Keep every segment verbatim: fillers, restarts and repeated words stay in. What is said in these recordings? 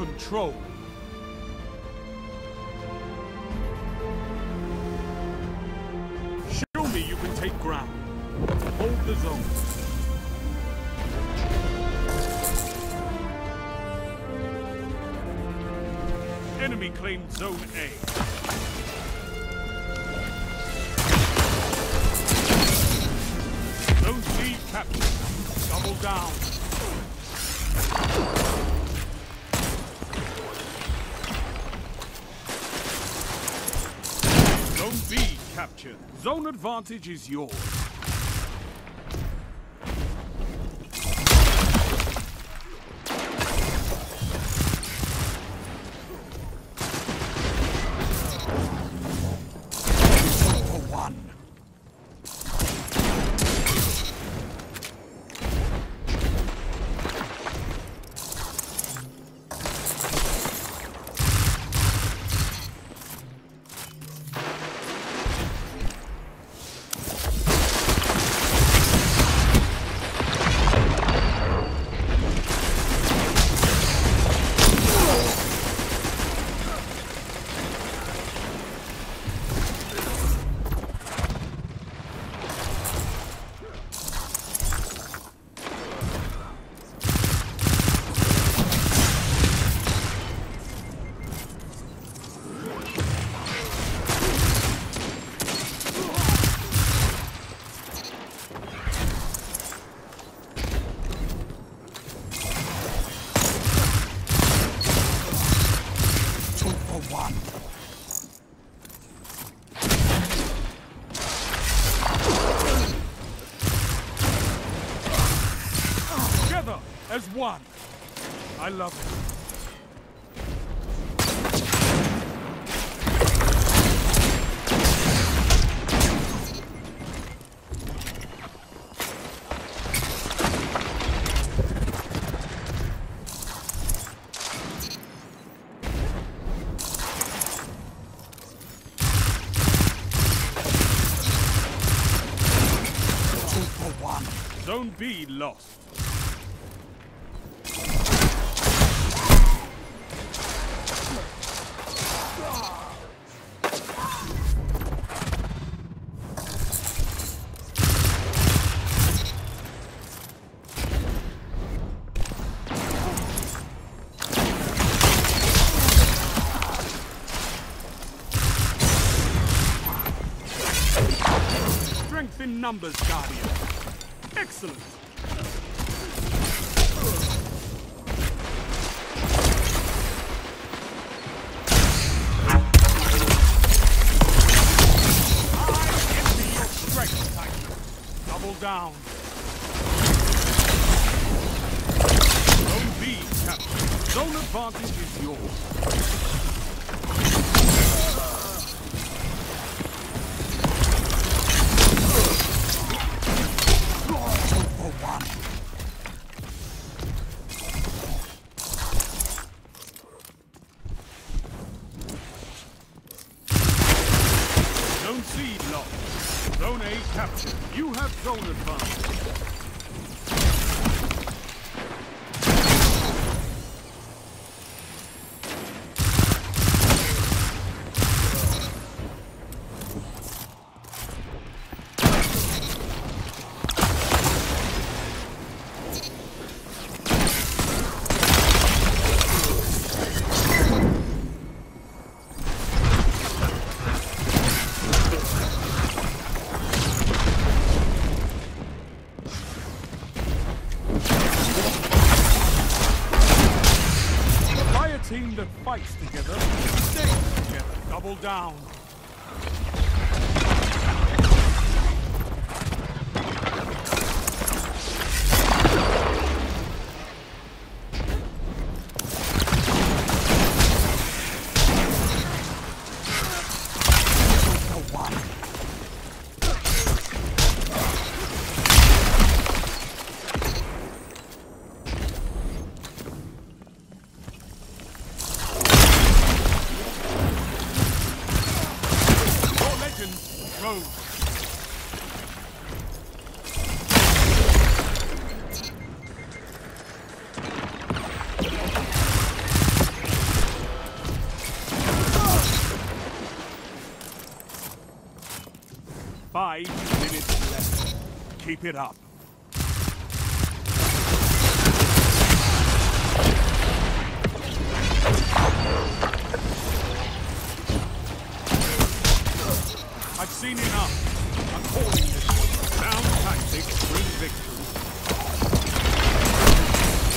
control. Show me you can take ground. Hold the zone. Enemy claimed Zone A. Zone C captured. Double down. Zone B captured. Zone advantage is yours. As one. I love it. Two for one. Zone B lost. Strength in numbers, Guardian. Excellent. Double down. Zone B captured. Zone advantage is yours. Two for one. Zone C lost. Zone A captured. You have zone advantage. Team that fights together, stays together. Double down. Keep it up. I've seen enough. I'm calling this one. Sound tactics bring victory.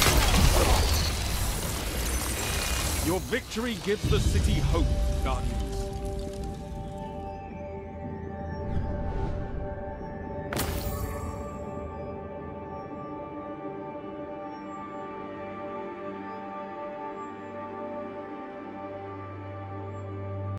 Your victory gives the city hope, Guardians.